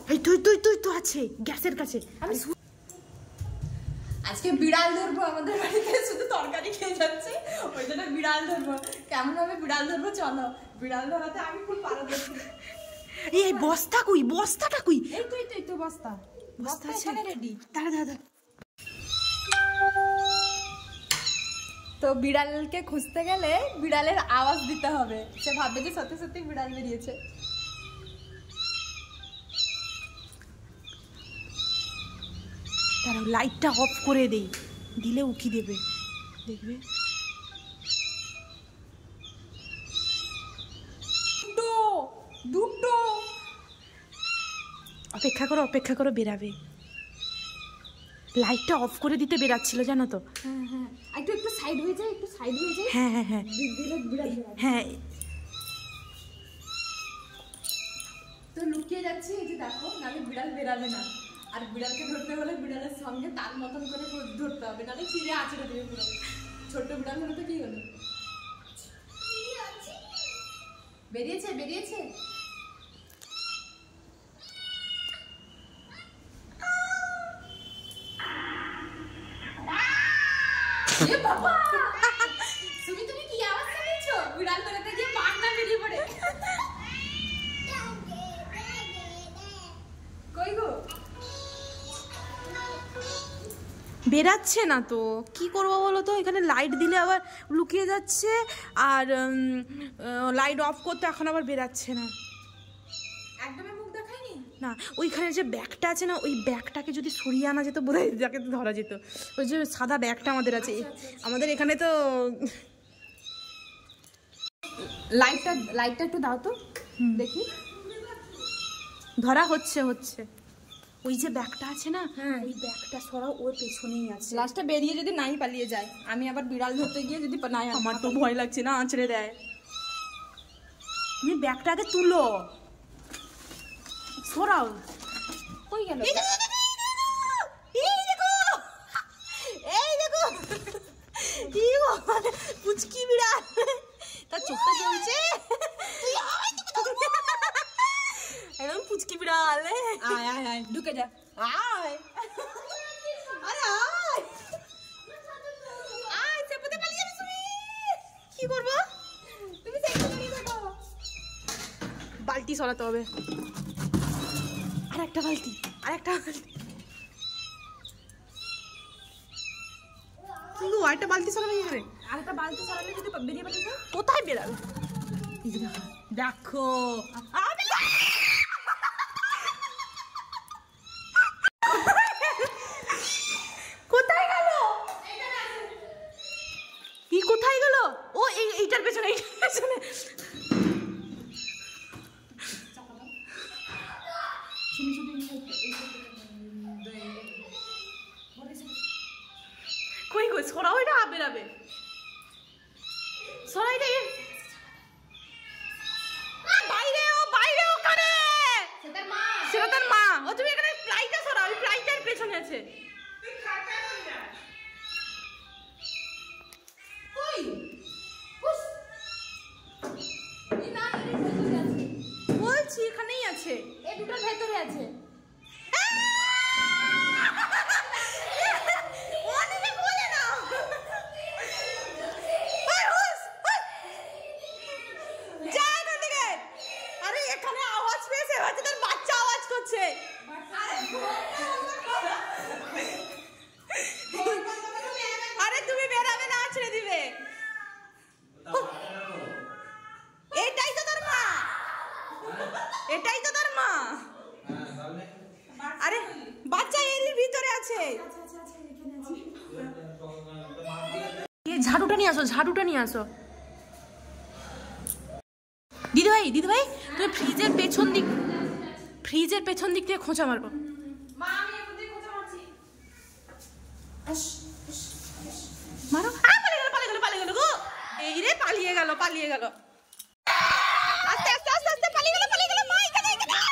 এই তুই তুই তুই তো আছে গ্যাসের কাছে। আমি আজকে বিড়াল ধরবো, আমাদের বাড়িতে শুধু তরকারি খেয়ে যাচ্ছে, ওই জন্য বিড়াল ধরবো। কেমন ভাবে বিড়াল ধরবো চলো, বিড়াল ধরাতে আমি খুব পারদর্শী। এই বস্তা কই, বস্তাটা কই? এই তুই তুই তো বস্তা বস্তা আছে রেডি। দাঁড়া দাঁড়া। তো বিড়ালকে খুঁজতে গেলে বিড়ালের আওয়াজ দিতে হবে, সে ভাববে যে সত্যি সত্যি বিড়াল বেরিয়েছে। দাঁড়াও লাইটটা অফ করে দেই, দিলে উকি দেবে, দেখবে। দুটো অপেক্ষা করো অপেক্ষা করো, বেরাবে। লাইটটা অফ করে দিতে বেরাচ্ছিল জানো তো। হ্যাঁ হ্যাঁ, একটু একটু সাইড হয়ে যায়, একটু সাইড হয়ে যায়। হ্যাঁ হ্যাঁ হ্যাঁ দিলে বিড়াল হ্যাঁ। তো লুকিয়ে যাচ্ছি, এই যে দেখো, নাহলে বিড়াল বেরাবে না। আর বিড়ালকে ধরতে হলে বিড়ালের সঙ্গে তার মতন করে ধরতে হবে, নাহলে চিড়ে আঁচড়ে দেবে পুরো। ছোট্ট বিড়াল হলে তো কি হলো, বেরিয়েছে বেরিয়েছে। বাবা তুমি কি আওয়াজ শুনেছো? বিড়াল ধরতে গিয়ে পাখনা বেরিয়ে পড়ে। কই গো? বেরাচ্ছে না তো কি করবো বলো তো। এখানে লাইট দিলে আবার লুকিয়ে যাচ্ছে, আর লাইট অফ করতে এখন আবার বেরাচ্ছে না। একদমই মুখ দেখায়নি না, ওইখানে যে ব্যাগটা আছে না, ওই ব্যাগটাকে যদি সরিয়ে আনা যেত বোধহয় যাকে ধরা যেত। ওই যে সাদা ব্যাগটা আমাদের আছে, আমাদের এখানে তো। লাইটটা একটু দাও তো দেখি। ধরা হচ্ছে হচ্ছে। ওই যে ব্যাগটা আছে না, ওই ব্যাগটা সরাও, ওর পেছনেই আছে। লাস্টটা বেরিয়ে যদি নাই পালিয়ে যায়, আমি আবার বিড়াল ধরতে গিয়ে যদি নাই। আমার তো ভয় লাগছে না, আঁচড়ে দেয়। তুমি ব্যাগটাকে তুলো, সরাও। কই গেল? এই দেখো এই দেখো, পুচকি বিড়াল, তার চোখটা জ্বলছে। একদম পুচকি বিড়াল। আয় আয় আয়, ঢুকে যা। আয় আরে আয় আয়, চেপতে পালিয়ে যাবে তুমি। কি করবো? তুমি সাইকেল নিয়ে যাও। বালতি সরাতে হবে, আরেকটা বালতি, আরেকটা বালতি। কি গো, আরেকটা বালতি সরাবে এখানে? আরেকটা বালতি সরালে যদি বেরিয়ে পড়ে যায়, কোথায় বেরাবে? দেখো কোথায় গেল? কি কোথায় গেল? ও এইটার পেছনে, এইটার পেছনে। কই কই সরাও, এটা বেরাবে। সরাই রে, বাইরে, ও বাইরে, ওখানে সেটা তার মা। ও তুমি এখানে প্লাইটা সরাও, ওই প্লাইটার পেছনে আছে। কই? হুস। এই না, এর ভেতরে আছে। বলছি এখানেই আছে, এই দুটোর ভেতরে আছে। আরে এখানে আওয়াজ পেয়েছে, হয়তো তার বাচ্চা আওয়াজ করছে। আরে তুমি বেরাবে না, ছেড়ে দিবে। এটাই তো তার মা, এটাই তো তার মা। আরে বাচ্চা এর ভিতরে আছে। ঝাড়ুটা নিয়ে আসো, ঝাড়ুটা নিয়ে আসো। দিদিভাই দিদিভাই, তুমি ফ্রিজের পেছন দিক থেকে খোঁচা মারবো। মা আমি এখন থেকে খোঁজা মারছি। মারো। পালিয়ে গেল গো। এই রে, পালিয়ে গেল। আস্তে আস্তে আস্তে আস্তে পালিয়ে গেল। মা এখানে।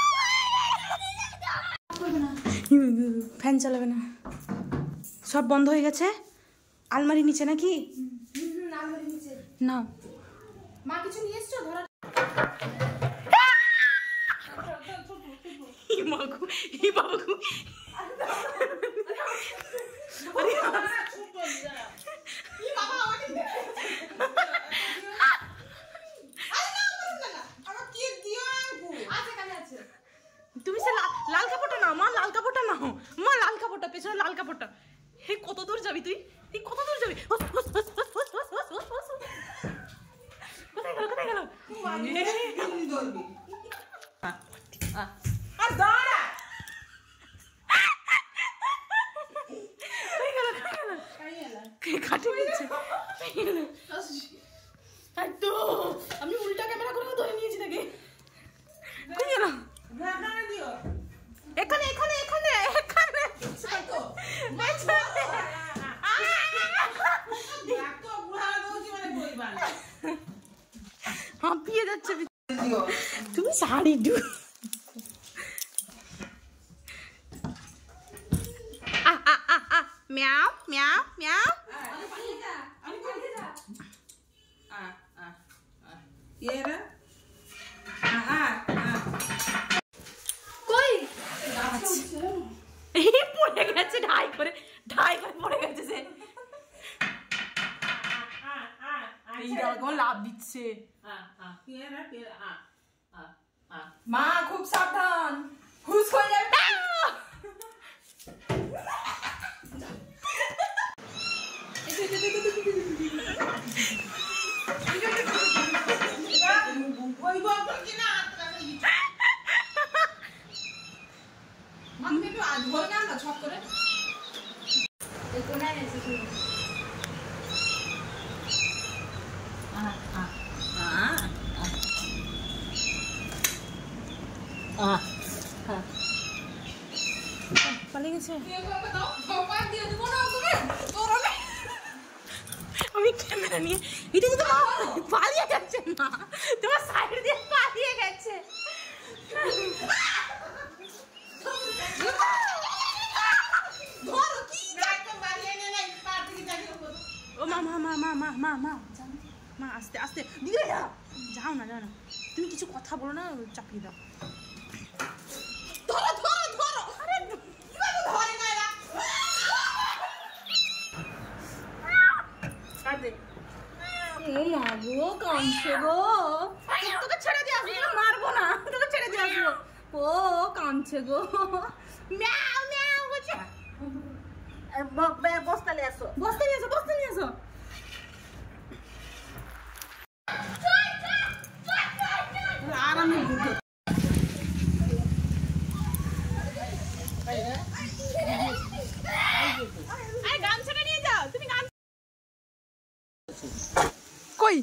ফ্যান চালাবে না, সব বন্ধ হয়ে গেছে। আলমারি নিচে নাকি? আলমারির নিচে। না মা কিছু নিয়ে এসছো ধরা? মাগু ই বাবু তুমি সে লাল কাপড়টা নাও মা, লাল কাপড়টা নাও মা, লাল কাপড়টা পেছনে লাল কাপড়টা। হে কত দূর যাবি তুই, তুই কত দূর যাবি? কোথায় গেল? খাটে নিচ্ছে। আমি উল্টা ক্যামেরা করে ধরে নিয়েছি তাকে। এখানে এখানে এখানে এখানে হাঁপিয়ে যাচ্ছে। তুমি শাড়ি ডু म्याओ म्याओ म्याओ कोई পড়ে গেছে, ঢাই করে পড়ে গেছে সে। লাভ দিচ্ছে মা, খুব সাবধান, হুস হয়ে যাবে। পালিয়ে গেছে। আমি ক্যামেরা নিয়ে এটা কিন্তু পালিয়ে যাচ্ছে না, তোমার সাইড দিয়ে পালিয়ে গেছে। ও মা মা মা মা মা মা মা মা আস্তে আস্তে দিদি যাও না যাও না, তুমি কিছু কথা বলো না, চাপিয়ে দাও। ধরো ধরো ধরো, আরে কিভাবে ধরে না এরা? কাটে ও মা গো, কাঁদছে গো। তোকে ছেড়ে দিয়ে আসবো, মারবো না, তোকে ছেড়ে দিয়ে আসবো। ও কাঁদছে গো, ম্যাও ম্যাও বলছে। বস্তা নিয়ে আসো, বস্তা নিয়ে আসো, বস্তা নিয়ে আসো। আর আমি গামছাটা নিয়ে যাও, তুমি কই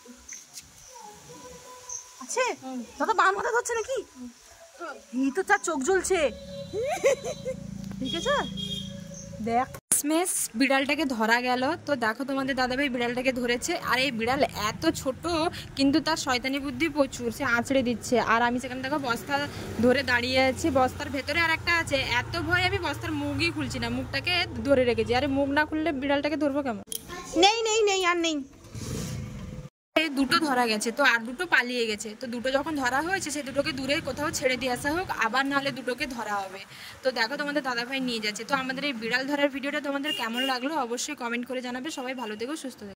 আছে দাদা? বাম হাতে ধরছে নাকি? এই তো তার চোখ জ্বলছে, ঠিক আছে দেখ। শেষমেশ বিড়ালটাকে ধরা গেল। তো দেখো তোমাদের দাদাভাই বিড়ালটাকে ধরেছে, আর এই বিড়াল এত ছোট কিন্তু তার শয়তানি বুদ্ধি প্রচুর, সে আঁচড়ে দিচ্ছে। আর আমি সেখানে দেখো বস্তা ধরে দাঁড়িয়ে আছি, বস্তার ভেতরে আর একটা আছে। এত ভয় আমি বস্তার মুখই খুলছি না, মুখটাকে ধরে রেখেছি। আরে মুখ না খুললে বিড়ালটাকে ধরবো কেমন? নেই নেই নেই আর নেই। দুটো ধরা গেছে, তো আর দুটো পালিয়ে গেছে। তো দুটো যখন ধরা হয়েছে, সে দুটোকে দূরে কোথাও ছেড়ে দিয়ে আসা হোক, আবার নাহলে দুটোকে ধরা হবে। তো দেখো তোমাদের দাদাভাই নিয়ে যাচ্ছে। তো আমাদের এই বিড়াল ধরার ভিডিওটা তোমাদের কেমন লাগলো অবশ্যই কমেন্ট করে জানাবে। সবাই ভালো থেকো, সুস্থ থেকো।